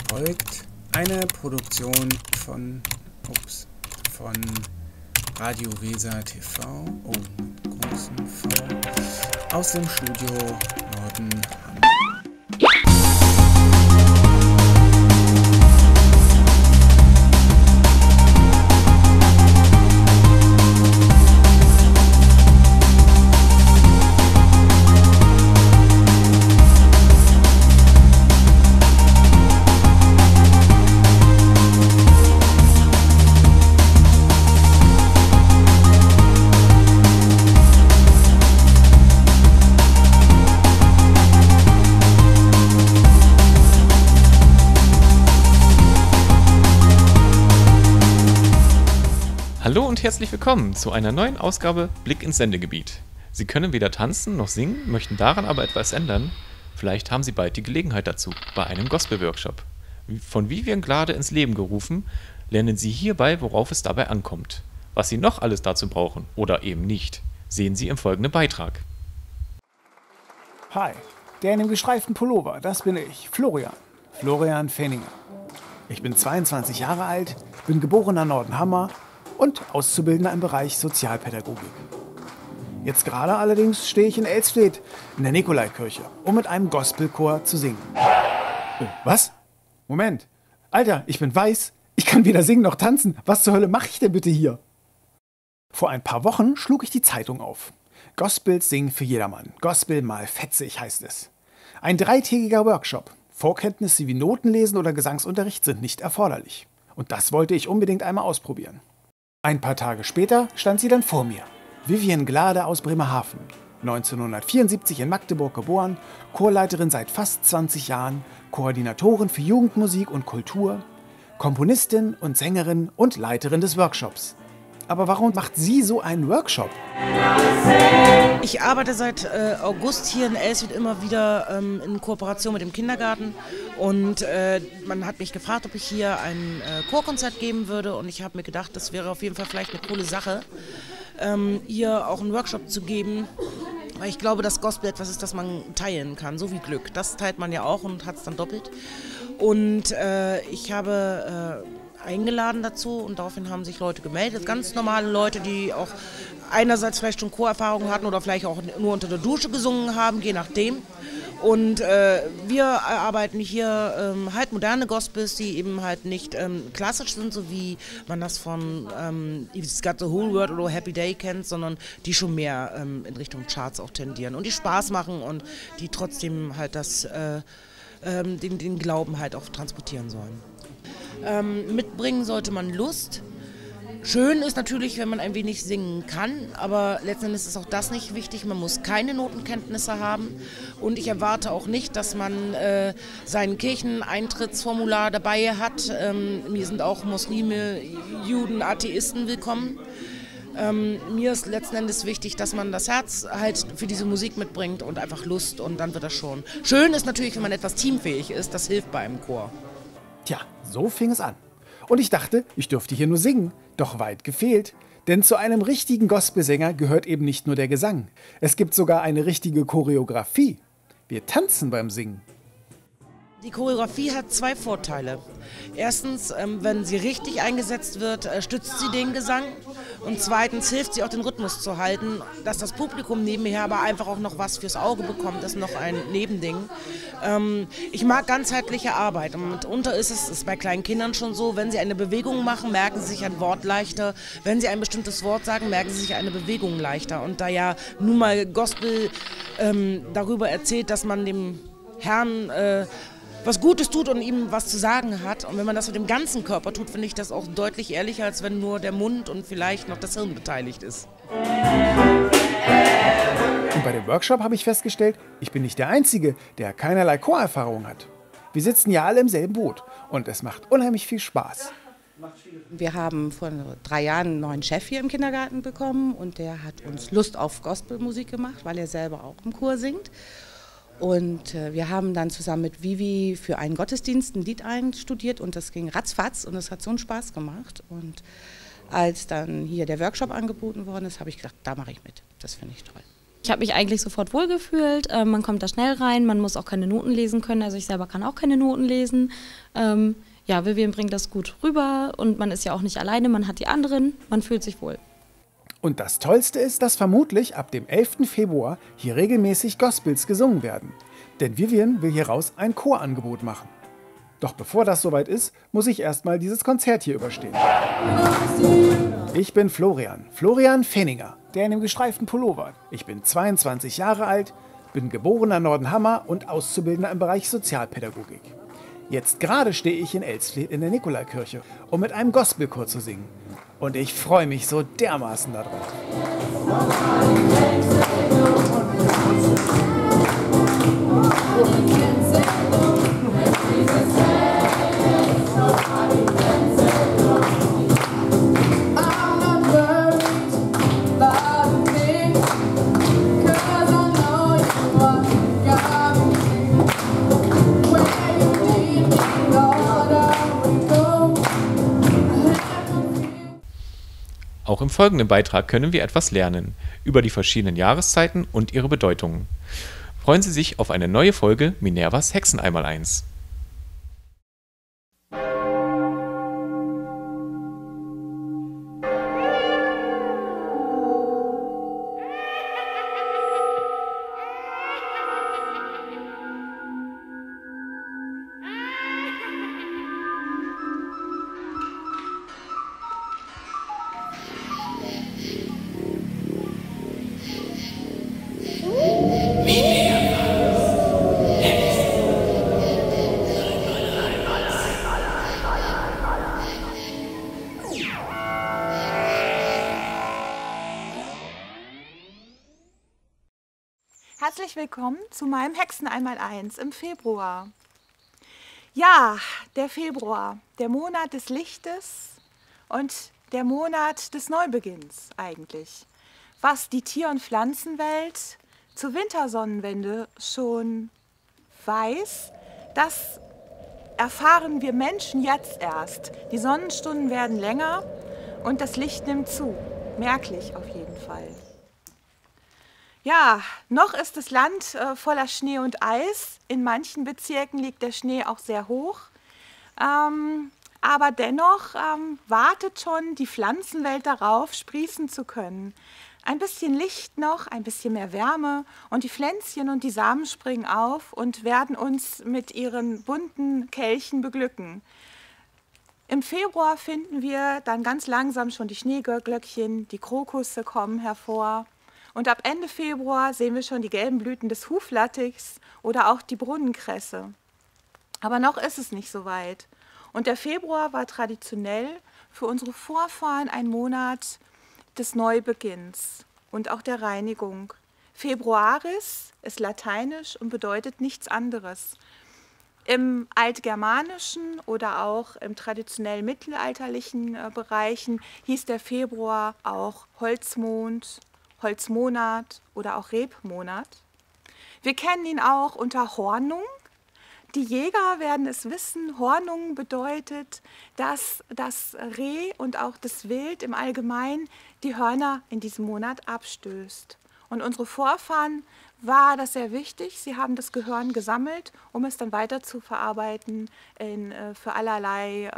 folgt eine Produktion von Radio Weser TV, großen V, aus dem Studio Norden Hamburg. Hallo und herzlich willkommen zu einer neuen Ausgabe Blick ins Sendegebiet. Sie können weder tanzen noch singen, möchten daran aber etwas ändern? Vielleicht haben Sie bald die Gelegenheit dazu bei einem Gospel-Workshop. Von Vivian Glade ins Leben gerufen, lernen Sie hierbei, worauf es dabei ankommt. Was Sie noch alles dazu brauchen oder eben nicht, sehen Sie im folgenden Beitrag. Hi, der in dem gestreiften Pullover, das bin ich, Florian Fenninger. Ich bin 22 Jahre alt, bin geborener Nordenhammer und Auszubildender im Bereich Sozialpädagogik. Jetzt gerade allerdings stehe ich in Elstedt in der Nikolaikirche, um mit einem Gospelchor zu singen. Was? Moment. Alter, ich bin weiß. Ich kann weder singen noch tanzen. Was zur Hölle mache ich denn bitte hier? Vor ein paar Wochen schlug ich die Zeitung auf. Gospels singen für jedermann. Gospel mal fetzig heißt es. Ein 3-tägiger Workshop. Vorkenntnisse wie Notenlesen oder Gesangsunterricht sind nicht erforderlich. Und das wollte ich unbedingt einmal ausprobieren. Ein paar Tage später stand sie dann vor mir. Vivian Glade aus Bremerhaven, 1974 in Magdeburg geboren, Chorleiterin seit fast 20 Jahren, Koordinatorin für Jugendmusik und Kultur, Komponistin und Sängerin und Leiterin des Workshops. Aber warum macht sie so einen Workshop? Ich arbeite seit August hier in Elstedt immer wieder in Kooperation mit dem Kindergarten und man hat mich gefragt, ob ich hier ein Chorkonzert geben würde und ich habe mir gedacht, das wäre auf jeden Fall vielleicht eine coole Sache, hier auch einen Workshop zu geben, weil ich glaube, dass Gospel etwas ist, das man teilen kann, so wie Glück. Das teilt man ja auch und hat es dann doppelt. Und ich habe eingeladen dazu und daraufhin haben sich Leute gemeldet, ganz normale Leute, die auch einerseits vielleicht schon Chorerfahrung hatten oder vielleicht auch nur unter der Dusche gesungen haben, je nachdem. Und wir arbeiten hier halt moderne Gospels, die eben halt nicht klassisch sind, so wie man das von It's Got the Whole World oder Happy Day kennt, sondern die schon mehr in Richtung Charts auch tendieren und die Spaß machen und die trotzdem halt den Glauben halt auch transportieren sollen. Mitbringen sollte man Lust. Schön ist natürlich, wenn man ein wenig singen kann, aber letztendlich ist auch das nicht wichtig. Man muss keine Notenkenntnisse haben und ich erwarte auch nicht, dass man sein Kircheneintrittsformular dabei hat. Mir sind auch Muslime, Juden, Atheisten willkommen. Mir ist letzten Endes wichtig, dass man das Herz halt für diese Musik mitbringt und einfach Lust und dann wird das schon. Schön ist natürlich, wenn man etwas teamfähig ist, das hilft bei einem Chor. Tja, so fing es an. Und ich dachte, ich dürfte hier nur singen. Doch weit gefehlt. Denn zu einem richtigen Gospelsänger gehört eben nicht nur der Gesang. Es gibt sogar eine richtige Choreografie. Wir tanzen beim Singen. Die Choreografie hat zwei Vorteile. Erstens, wenn sie richtig eingesetzt wird, stützt sie den Gesang. Und zweitens hilft sie auch, den Rhythmus zu halten, dass das Publikum nebenher aber einfach auch noch was fürs Auge bekommt. Das ist noch ein Nebending. Ich mag ganzheitliche Arbeit. Und mitunter ist es bei kleinen Kindern schon so, wenn sie eine Bewegung machen, merken sie sich ein Wort leichter. Wenn sie ein bestimmtes Wort sagen, merken sie sich eine Bewegung leichter. Und da ja nun mal Gospel darüber erzählt, dass man dem Herrn was Gutes tut und ihm was zu sagen hat. Und wenn man das mit dem ganzen Körper tut, finde ich das auch deutlich ehrlicher, als wenn nur der Mund und vielleicht noch das Hirn beteiligt ist. Und bei dem Workshop habe ich festgestellt, ich bin nicht der Einzige, der keinerlei Chorerfahrung hat. Wir sitzen ja alle im selben Boot und es macht unheimlich viel Spaß. Wir haben vor 3 Jahren einen neuen Chef hier im Kindergarten bekommen und der hat uns Lust auf Gospelmusik gemacht, weil er selber auch im Chor singt. Und wir haben dann zusammen mit Vivi für einen Gottesdienst ein Lied einstudiert und das ging ratzfatz und es hat so einen Spaß gemacht. Und als dann hier der Workshop angeboten worden ist, habe ich gedacht, da mache ich mit. Das finde ich toll. Ich habe mich eigentlich sofort wohlgefühlt, man kommt da schnell rein, man muss auch keine Noten lesen können, also ich selber kann auch keine Noten lesen. Ja, Vivian bringt das gut rüber und man ist ja auch nicht alleine, man hat die anderen, man fühlt sich wohl. Und das Tollste ist, dass vermutlich ab dem 11. Februar hier regelmäßig Gospels gesungen werden. Denn Vivian will hieraus ein Chorangebot machen. Doch bevor das soweit ist, muss ich erstmal dieses Konzert hier überstehen. Ich bin Florian Fenninger, der in dem gestreiften Pullover. Ich bin 22 Jahre alt, bin geborener Nordenhammer und Auszubildender im Bereich Sozialpädagogik. Jetzt gerade stehe ich in Elsfleth in der Nikolaikirche, um mit einem Gospelchor zu singen. Und ich freue mich so dermaßen darauf. Auch im folgenden Beitrag können wir etwas lernen über die verschiedenen Jahreszeiten und ihre Bedeutungen. Freuen Sie sich auf eine neue Folge Minervas Hexen-Einmaleins. Herzlich willkommen zu meinem Hexen-Einmaleins im Februar. Ja, der Februar, der Monat des Lichtes und der Monat des Neubeginns eigentlich. Was die Tier- und Pflanzenwelt zur Wintersonnenwende schon weiß, das erfahren wir Menschen jetzt erst. Die Sonnenstunden werden länger und das Licht nimmt zu, merklich auf jeden Fall. Ja, noch ist das Land voller Schnee und Eis. In manchen Bezirken liegt der Schnee auch sehr hoch. Aber dennoch wartet schon die Pflanzenwelt darauf, sprießen zu können. Ein bisschen Licht noch, ein bisschen mehr Wärme und die Pflänzchen und die Samen springen auf und werden uns mit ihren bunten Kelchen beglücken. Im Februar finden wir dann ganz langsam schon die Schneeglöckchen, die Krokusse kommen hervor. Und ab Ende Februar sehen wir schon die gelben Blüten des Huflattichs oder auch die Brunnenkresse. Aber noch ist es nicht so weit. Und der Februar war traditionell für unsere Vorfahren ein Monat des Neubeginns und auch der Reinigung. Februaris ist lateinisch und bedeutet nichts anderes. Im altgermanischen oder auch im traditionell mittelalterlichen Bereichen hieß der Februar auch Holzmond, Holzmonat oder auch Rebmonat. Wir kennen ihn auch unter Hornung. Die Jäger werden es wissen, Hornung bedeutet, dass das Reh und auch das Wild im Allgemeinen die Hörner in diesem Monat abstößt. Und unsere Vorfahren war das sehr wichtig. Sie haben das Gehörn gesammelt, um es dann weiter zu verarbeiten für allerlei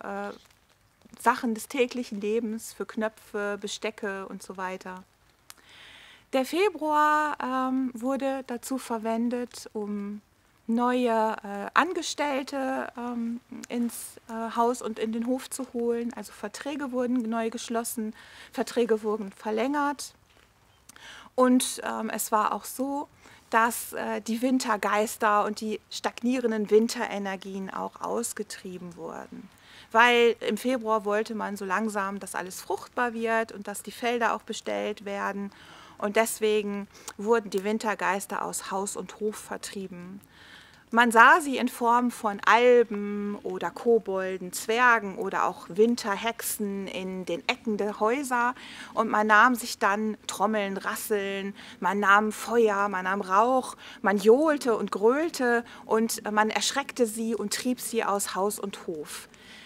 Sachen des täglichen Lebens, für Knöpfe, Bestecke und so weiter. Der Februar wurde dazu verwendet, um neue Angestellte ins Haus und in den Hof zu holen. Also Verträge wurden neu geschlossen, Verträge wurden verlängert. Und es war auch so, dass die Wintergeister und die stagnierenden Winterenergien auch ausgetrieben wurden. Weil im Februar wollte man so langsam, dass alles fruchtbar wird und dass die Felder auch bestellt werden. Und deswegen wurden die Wintergeister aus Haus und Hof vertrieben. Man sah sie in Form von Alben oder Kobolden, Zwergen oder auch Winterhexen in den Ecken der Häuser. Und man nahm sich dann Trommeln, Rasseln, man nahm Feuer, man nahm Rauch, man johlte und gröhlte und man erschreckte sie und trieb sie aus Haus und Hof.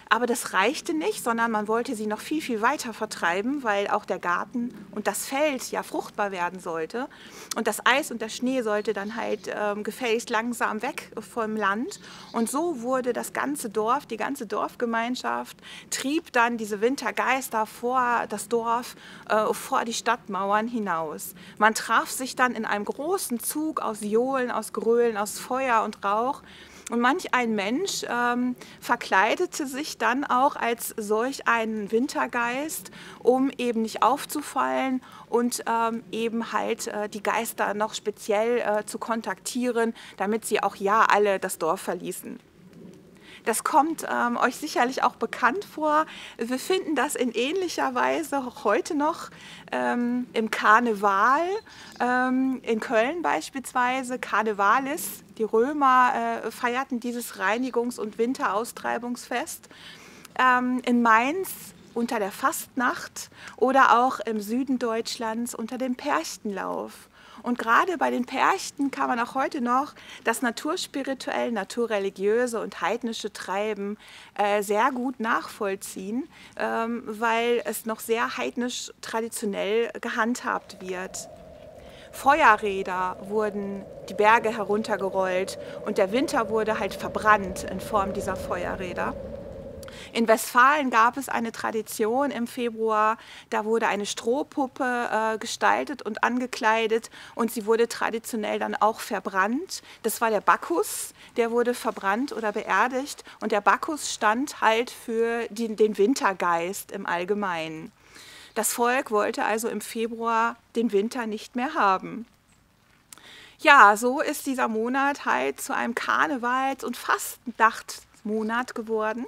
Aber das reichte nicht, sondern man wollte sie noch viel, viel weiter vertreiben, weil auch der Garten und das Feld ja fruchtbar werden sollte. Und das Eis und der Schnee sollte dann halt gefälligst langsam weg vom Land. Und so wurde das ganze Dorf, die ganze Dorfgemeinschaft, trieb dann diese Wintergeister vor das Dorf, vor die Stadtmauern hinaus. Man traf sich dann in einem großen Zug aus Johlen, aus Gröhlen, aus Feuer und Rauch. Und manch ein Mensch verkleidete sich dann auch als solch einen Wintergeist, um eben nicht aufzufallen und eben halt die Geister noch speziell zu kontaktieren, damit sie auch ja alle das Dorf verließen. Das kommt euch sicherlich auch bekannt vor. Wir finden das in ähnlicher Weise auch heute noch im Karneval, in Köln beispielsweise, Karnevalis. Die Römer feierten dieses Reinigungs- und Winteraustreibungsfest. In Mainz unter der Fastnacht oder auch im Süden Deutschlands unter dem Perchtenlauf. Und gerade bei den Perchten kann man auch heute noch das naturspirituell, naturreligiöse und heidnische Treiben sehr gut nachvollziehen, weil es noch sehr heidnisch traditionell gehandhabt wird. Feuerräder wurden die Berge heruntergerollt und der Winter wurde halt verbrannt in Form dieser Feuerräder. In Westfalen gab es eine Tradition im Februar, da wurde eine Strohpuppe gestaltet und angekleidet und sie wurde traditionell dann auch verbrannt. Das war der Bacchus, der wurde verbrannt oder beerdigt und der Bacchus stand halt für den Wintergeist im Allgemeinen. Das Volk wollte also im Februar den Winter nicht mehr haben. Ja, so ist dieser Monat halt zu einem Karnevals- und Fastnachtsmonat geworden.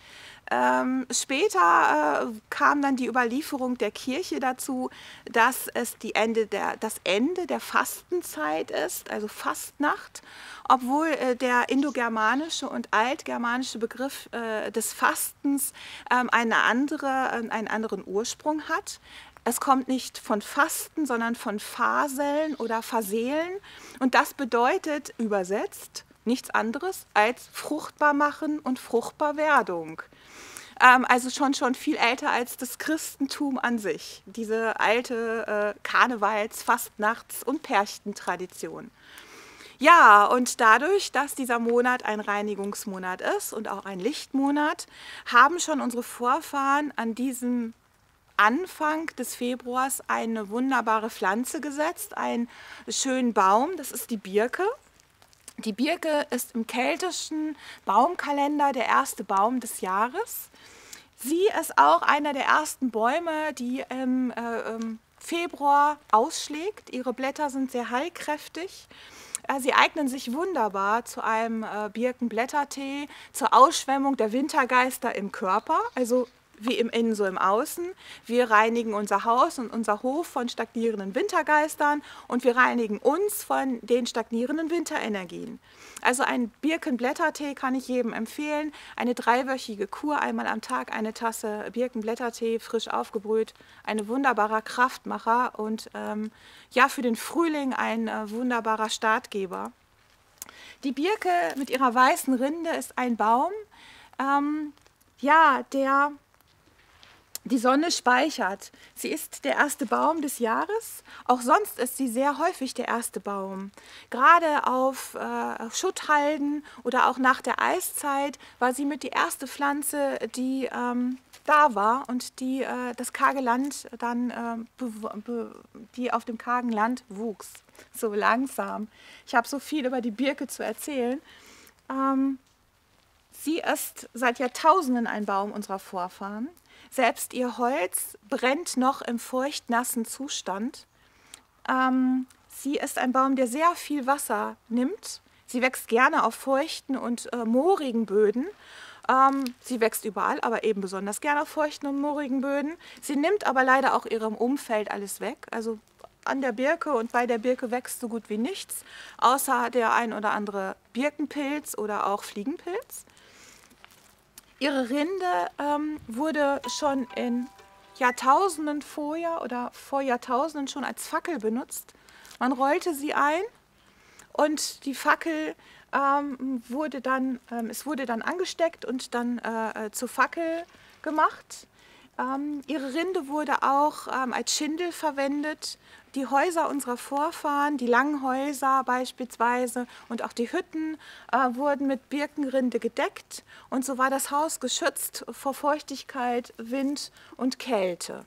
Später kam dann die Überlieferung der Kirche dazu, dass es das Ende der Fastenzeit ist, also Fastnacht, obwohl der indogermanische und altgermanische Begriff des Fastens einen anderen Ursprung hat. Es kommt nicht von Fasten, sondern von Faseln oder Verseelen und das bedeutet übersetzt nichts anderes als fruchtbar machen und Fruchtbarwerdung. Also schon viel älter als das Christentum an sich, diese alte Karnevals-, Fastnachts- und Perchtentradition. Ja, und dadurch, dass dieser Monat ein Reinigungsmonat ist und auch ein Lichtmonat, haben schon unsere Vorfahren an diesem Anfang des Februars eine wunderbare Pflanze gesetzt, einen schönen Baum, das ist die Birke. Die Birke ist im keltischen Baumkalender der erste Baum des Jahres. Sie ist auch einer der ersten Bäume, die im Februar ausschlägt. Ihre Blätter sind sehr heilkräftig. Sie eignen sich wunderbar zu einem Birkenblättertee, zur Ausschwemmung der Wintergeister im Körper, also wie im Innen so im Außen. Wir reinigen unser Haus und unser Hof von stagnierenden Wintergeistern und wir reinigen uns von den stagnierenden Winterenergien. Also ein Birkenblättertee kann ich jedem empfehlen. Eine 3-wöchige Kur, einmal am Tag eine Tasse Birkenblättertee, frisch aufgebrüht. Ein wunderbarer Kraftmacher und ja, für den Frühling ein wunderbarer Startgeber. Die Birke mit ihrer weißen Rinde ist ein Baum, ja, der die Sonne speichert. Sie ist der erste Baum des Jahres. Auch sonst ist sie sehr häufig der erste Baum. Gerade auf Schutthalden oder auch nach der Eiszeit war sie mit die erste Pflanze, die da war und die das karge Land dann, die auf dem kargen Land wuchs. So langsam. Ich habe so viel über die Birke zu erzählen. Sie ist seit Jahrtausenden ein Baum unserer Vorfahren. Selbst ihr Holz brennt noch im feuchtnassen Zustand. Sie ist ein Baum, der sehr viel Wasser nimmt. Sie wächst gerne auf feuchten und moorigen Böden. Sie wächst überall, aber eben besonders gerne auf feuchten und moorigen Böden. Sie nimmt aber leider auch ihrem Umfeld alles weg. Also an der Birke und bei der Birke wächst so gut wie nichts, außer der ein oder andere Birkenpilz oder auch Fliegenpilz. Ihre Rinde wurde schon in Jahrtausenden vorher oder vor Jahrtausenden schon als Fackel benutzt. Man rollte sie ein und die Fackel wurde dann angesteckt und dann zur Fackel gemacht. Ihre Rinde wurde auch als Schindel verwendet. Die Häuser unserer Vorfahren, die langen Häuser beispielsweise und auch die Hütten wurden mit Birkenrinde gedeckt. Und so war das Haus geschützt vor Feuchtigkeit, Wind und Kälte.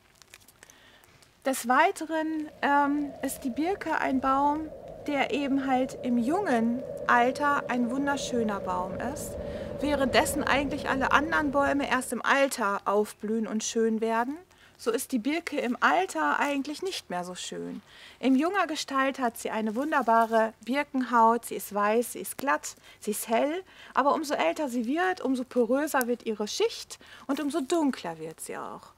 Des Weiteren ist die Birke ein Baum, der eben halt im jungen Alter ein wunderschöner Baum ist, währenddessen eigentlich alle anderen Bäume erst im Alter aufblühen und schön werden. So ist die Birke im Alter eigentlich nicht mehr so schön. In junger Gestalt hat sie eine wunderbare Birkenhaut, sie ist weiß, sie ist glatt, sie ist hell, aber umso älter sie wird, umso poröser wird ihre Schicht und umso dunkler wird sie auch.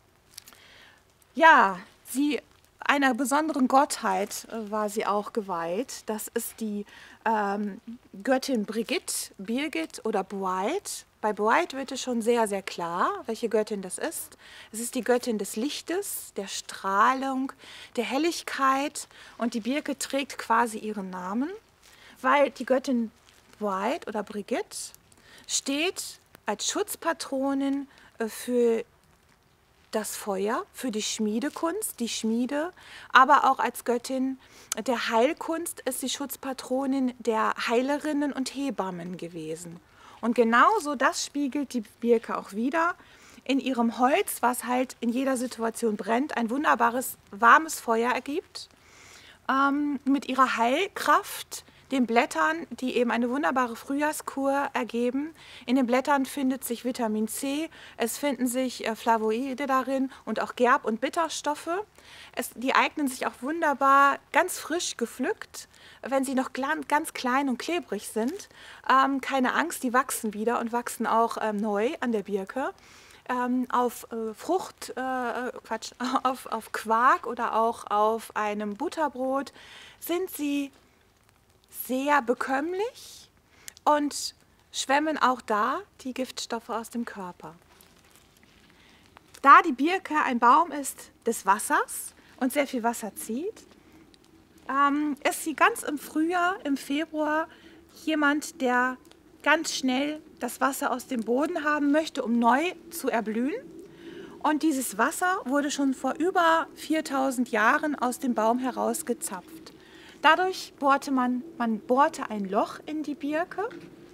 Ja, einer besonderen Gottheit war sie auch geweiht. Das ist die Göttin Brigitte, Birgit oder Boait. Bei Boait wird es schon sehr, sehr klar, welche Göttin das ist. Es ist die Göttin des Lichtes, der Strahlung, der Helligkeit und die Birke trägt quasi ihren Namen, weil die Göttin Boait oder Brigitte steht als Schutzpatronin für das Feuer, für die Schmiedekunst, die Schmiede, aber auch als Göttin der Heilkunst ist sie Schutzpatronin der Heilerinnen und Hebammen gewesen. Und genauso das spiegelt die Birke auch wider. In ihrem Holz, was halt in jeder Situation brennt, ein wunderbares, warmes Feuer ergibt, mit ihrer Heilkraft, den Blättern, die eben eine wunderbare Frühjahrskur ergeben. In den Blättern findet sich Vitamin C, es finden sich Flavoide darin und auch Gerb- und Bitterstoffe. Die eignen sich auch wunderbar, ganz frisch gepflückt, wenn sie noch ganz klein und klebrig sind. Keine Angst, die wachsen wieder und wachsen auch neu an der Birke. Auf auf Quark oder auch auf einem Butterbrot sind sie sehr bekömmlich und schwemmen auch da die Giftstoffe aus dem Körper. Da die Birke ein Baum ist des Wassers und sehr viel Wasser zieht, ist sie ganz im Frühjahr, im Februar jemand, der ganz schnell das Wasser aus dem Boden haben möchte, um neu zu erblühen. Und dieses Wasser wurde schon vor über 4000 Jahren aus dem Baum herausgezapft. Dadurch bohrte man bohrte ein Loch in die Birke,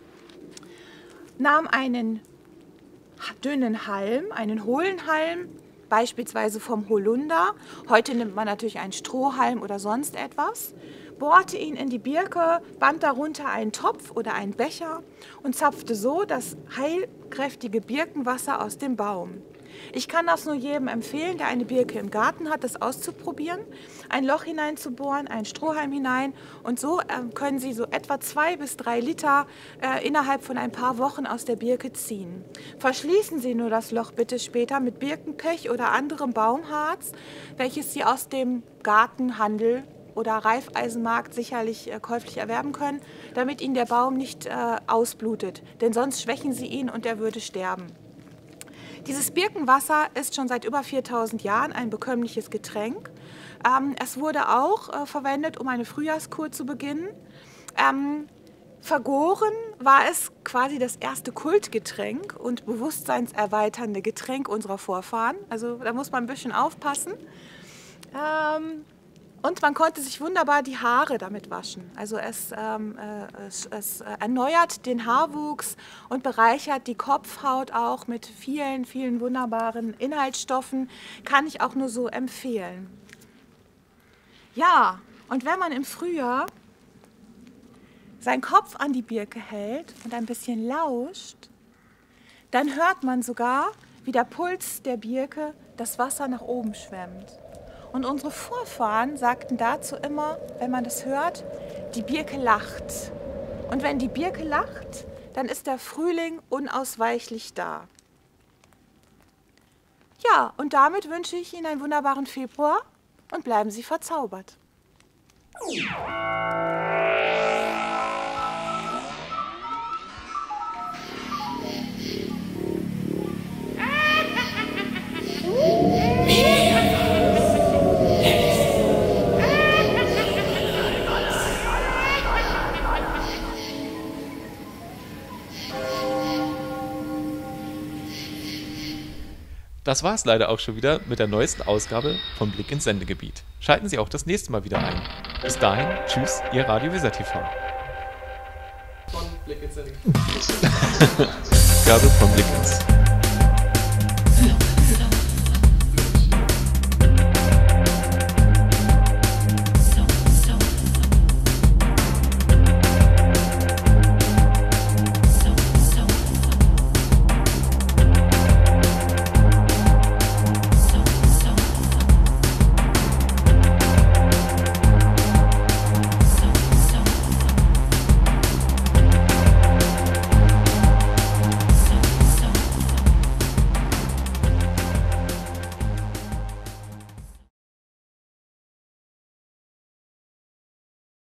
nahm einen dünnen Halm, einen hohlen Halm, beispielsweise vom Holunder, heute nimmt man natürlich einen Strohhalm oder sonst etwas, bohrte ihn in die Birke, band darunter einen Topf oder einen Becher und zapfte so das heilkräftige Birkenwasser aus dem Baum. Ich kann das nur jedem empfehlen, der eine Birke im Garten hat, das auszuprobieren, ein Loch hineinzubohren, einen Strohhalm hinein und so können Sie so etwa 2 bis 3 Liter innerhalb von ein paar Wochen aus der Birke ziehen. Verschließen Sie nur das Loch bitte später mit Birkenpech oder anderem Baumharz, welches Sie aus dem Gartenhandel oder Reifeisenmarkt sicherlich käuflich erwerben können, damit Ihnen der Baum nicht ausblutet, denn sonst schwächen Sie ihn und er würde sterben. Dieses Birkenwasser ist schon seit über 4000 Jahren ein bekömmliches Getränk. Es wurde auch verwendet, um eine Frühjahrskur zu beginnen. Vergoren war es quasi das erste Kultgetränk und bewusstseinserweiternde Getränk unserer Vorfahren. Also da muss man ein bisschen aufpassen. Und man konnte sich wunderbar die Haare damit waschen. Also es erneuert den Haarwuchs und bereichert die Kopfhaut auch mit vielen, vielen wunderbaren Inhaltsstoffen. Kann ich auch nur so empfehlen. Ja, und wenn man im Frühjahr seinen Kopf an die Birke hält und ein bisschen lauscht, dann hört man sogar, wie der Puls der Birke das Wasser nach oben schwemmt. Und unsere Vorfahren sagten dazu immer, wenn man das hört, die Birke lacht. Und wenn die Birke lacht, dann ist der Frühling unausweichlich da. Ja, und damit wünsche ich Ihnen einen wunderbaren Februar und bleiben Sie verzaubert. Das war es leider auch schon wieder mit der neuesten Ausgabe von Blick ins Sendegebiet. Schalten Sie auch das nächste Mal wieder ein. Bis dahin, tschüss, Ihr Radio Weser TV. Von Blick ins Sendegebiet. Ausgabe von Blick ins